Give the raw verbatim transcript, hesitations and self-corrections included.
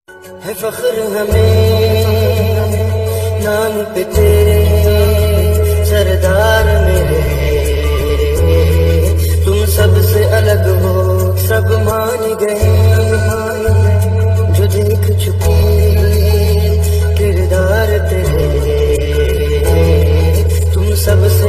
है फख्र हमें नाम पे तेरे सरदार मेरे, तुम सबसे अलग हो सब मान गए, जो देख चुके किरदार तेरे, तुम सबसे